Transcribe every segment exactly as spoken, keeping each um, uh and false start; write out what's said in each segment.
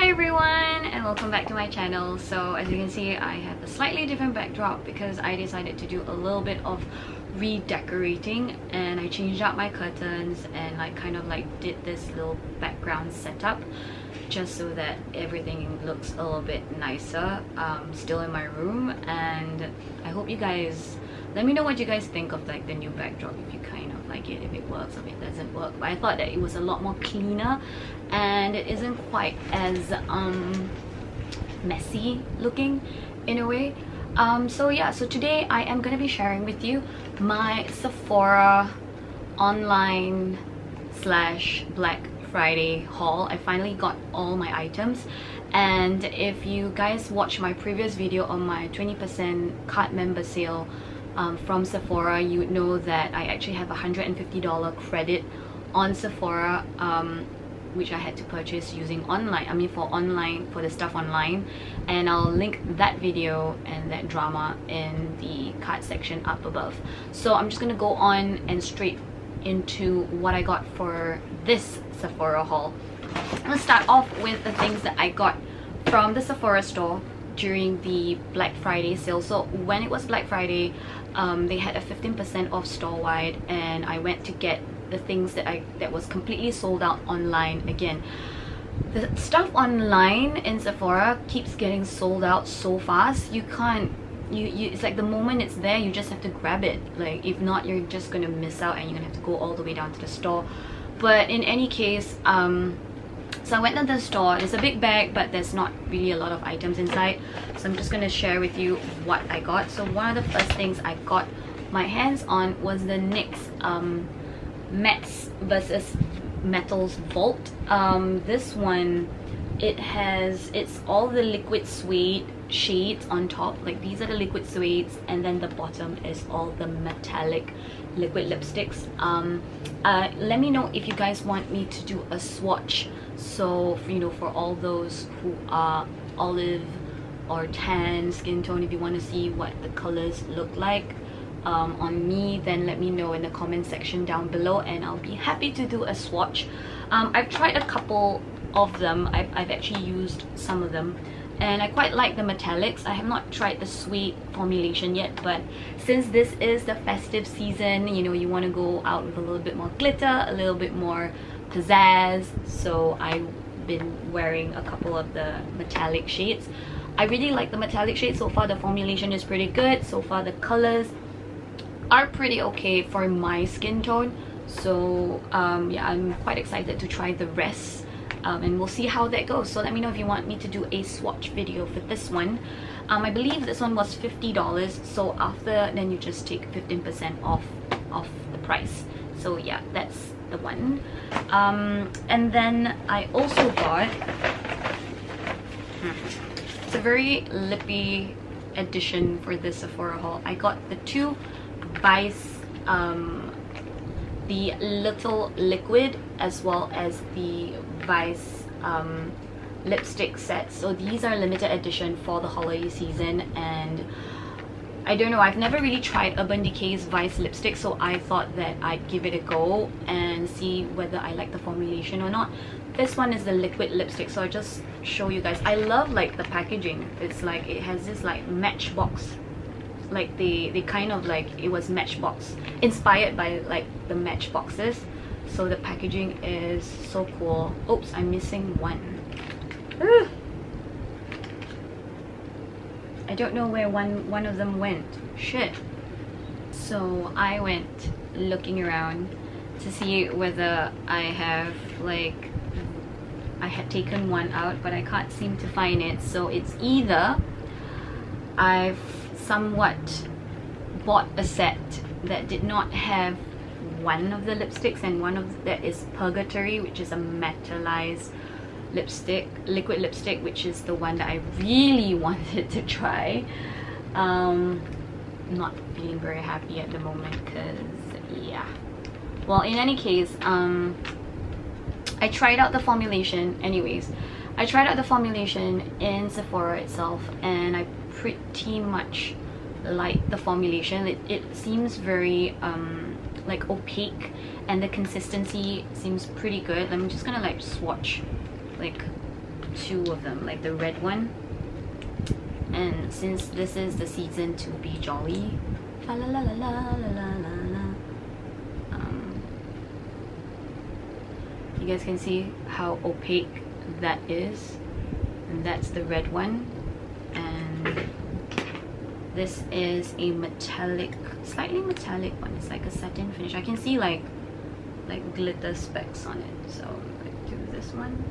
everyone, and welcome back to my channel. So as you can see, I have a slightly different backdrop because I decided to do a little bit of redecorating, and I changed out my curtains and like kind of like did this little background setup just so that everything looks a little bit nicer um, still in my room. And I hope you guys let me know what you guys think of like the new backdrop, if you kind of like it, if it works or if it doesn't work. But I thought that it was a lot more cleaner and it isn't quite as um messy looking in a way. Um so yeah, so today I am going to be sharing with you my Sephora online slash Black Friday haul. I finally got all my items, and if you guys watch my previous video on my twenty percent card member sale um, from Sephora, you would know that I actually have a one hundred fifty dollar credit on Sephora, um, which I had to purchase using online, I mean for online, for the stuff online, and I'll link that video and that drama in the card section up above. So I'm just gonna go on and straight into what I got for this Sephora haul. Let's start off with the things that I got from the Sephora store during the Black Friday sale. So when it was Black Friday, um, they had a fifteen percent off store-wide, and I went to get the things that I that was completely sold out online again. The stuff online in Sephora keeps getting sold out so fast. You can't you, you it's like the moment it's there, you just have to grab it. Like if not, you're just gonna miss out and you're gonna have to go all the way down to the store. But in any case, um so I went to the store. It's a big bag, but there's not really a lot of items inside, so I'm just gonna share with you what I got. So one of the first things I got my hands on was the NYX um Mattes versus Metals Vault. Um, this one, it has, it's all the liquid suede shades on top. Like these are the liquid suedes, and then the bottom is all the metallic liquid lipsticks. Um, uh, let me know if you guys want me to do a swatch. So for, you know, for all those who are olive or tan skin tone, if you want to see what the colors look like Um, on me, then let me know in the comment section down below, and I'll be happy to do a swatch. um, I've tried a couple of them. I've, I've actually used some of them, and I quite like the metallics. I have not tried the suede formulation yet, but since this is the festive season, you know, you want to go out with a little bit more glitter, a little bit more pizzazz, so I've been wearing a couple of the metallic shades. I really like the metallic shades so far. The formulation is pretty good so far. The colors are pretty okay for my skin tone, so um, yeah, I'm quite excited to try the rest, um, and we'll see how that goes. So let me know if you want me to do a swatch video for this one. um, I believe this one was fifty dollars, so after then you just take fifteen percent off of the price. So yeah, that's the one. Um, and then I also got, it's a very lippy edition for this Sephora haul. I got the two Vice, um, the Little Liquid, as well as the Vice um, lipstick sets. So these are limited edition for the holiday season, and I don't know, I've never really tried Urban Decay's Vice lipstick, so I thought that I'd give it a go and see whether I like the formulation or not. This one is the liquid lipstick, so I'll just show you guys. I love like the packaging. It's like it has this like Matchbox, like they they kind of like, it was Matchbox inspired by like the Matchboxes, so the packaging is so cool. Oops, I'm missing one. Ugh. I don't know where one one of them went. Shit. So I went looking around to see whether I have like I had taken one out, but I can't seem to find it. So it's either I've somewhat bought a set that did not have one of the lipsticks, and one of that is Purgatory, which is a metallized lipstick, liquid lipstick, which is the one that I really wanted to try. um not feeling very happy at the moment because yeah, well, in any case, um I tried out the formulation anyways. I tried out the formulation in Sephora itself, and I pretty much like the formulation. It, it seems very um like opaque, and the consistency seems pretty good. I'm just gonna like swatch like two of them, like the red one. And since this is the season to be jolly, la la la la la la la la, um, you guys can see how opaque that is, and that's the red one. And this is a metallic, slightly metallic one. It's like a satin finish. I can see like like glitter specks on it. So let's do this one.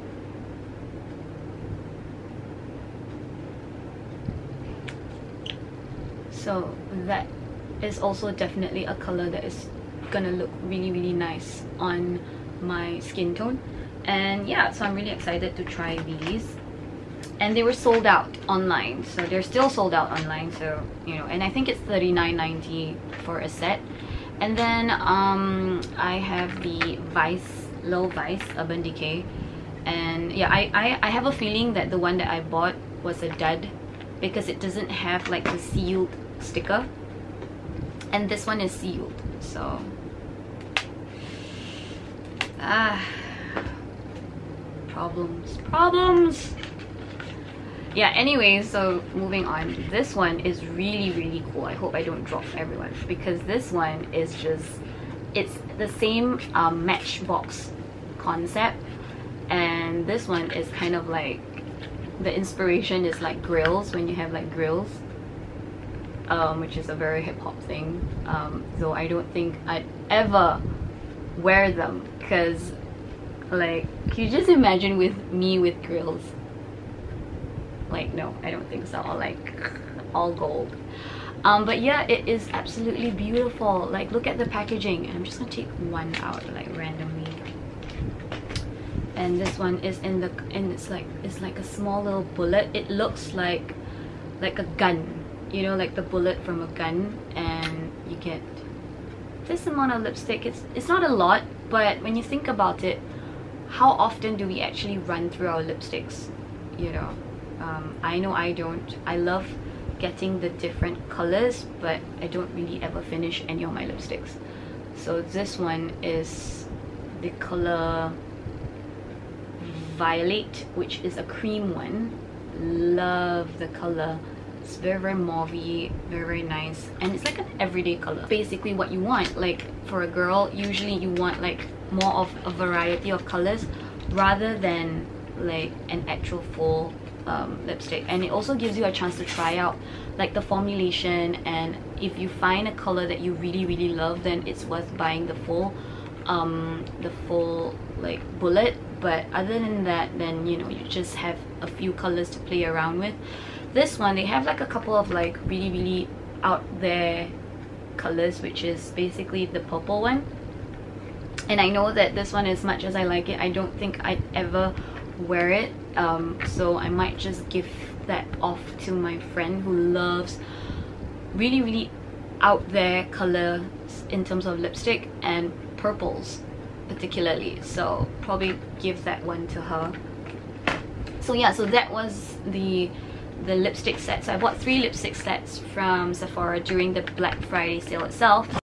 So that is also definitely a color that is gonna look really really nice on my skin tone. And yeah, so I'm really excited to try these. And they were sold out online, so they're still sold out online, so you know. And I think it's thirty-nine ninety for a set. And then um I have the Vice, Low Vice Urban Decay. And yeah, I, I I have a feeling that the one that I bought was a dud, because it doesn't have like the sealed sticker, and this one is sealed. So ah, problems problems yeah, anyway, so moving on. This one is really really cool. I hope I don't drop everyone, because this one is just, it's the same um, Matchbox concept, and this one is kind of like, the inspiration is like grills, when you have like grills, um, which is a very hip-hop thing. Um, so I don't think I'd ever wear them, because like, can you just imagine with me with grills? Like, no, I don't think so. Or like all gold. Um, but yeah, it is absolutely beautiful. Like, look at the packaging. I'm just gonna take one out like randomly. And this one is in the, and it's like, it's like a small little bullet. It looks like like a gun, you know, like the bullet from a gun. And you get this amount of lipstick. It's it's not a lot, but when you think about it, how often do we actually run through our lipsticks, you know? um, I know I don't. I love getting the different colors, but I don't really ever finish any of my lipsticks. So this one is the color Violet, which is a cream one. Love the color. It's very very mauvey, very very nice, and it's like an everyday color. Basically what you want, like for a girl, usually you want like more of a variety of colors rather than like an actual full um, lipstick. And it also gives you a chance to try out like the formulation, and if you find a color that you really really love, then it's worth buying the full um, the full like bullet. But other than that, then you know, you just have a few colors to play around with. This one, they have like a couple of like really really out there colors, which is basically the purple one. And I know that this one, as much as I like it, I don't think I'd ever wear it, um, so I might just give that off to my friend who loves really really out there colors in terms of lipstick, and purples particularly, so probably give that one to her. So yeah, so that was the the lipstick set. So I bought three lipstick sets from Sephora during the Black Friday sale itself.